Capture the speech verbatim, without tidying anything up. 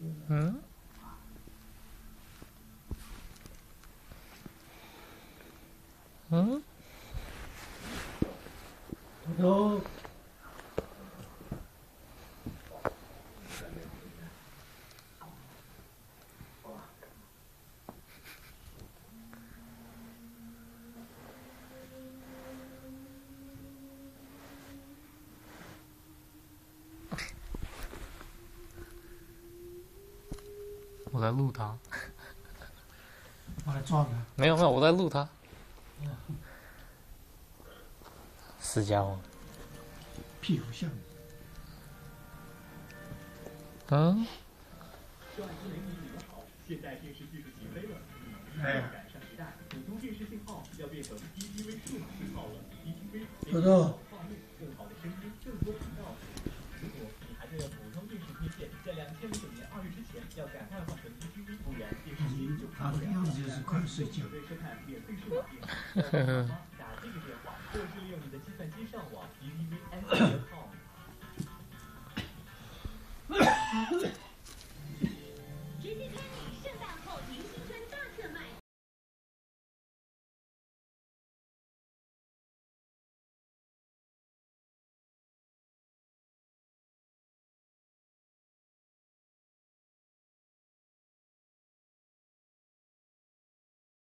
嗯？嗯？ 有。 我在录他。 我来抓他。 没有没有，我在录他。死家伙。 屁股像。 嗯？ 哎。豆豆。他的样子就是快睡觉。 呵呵。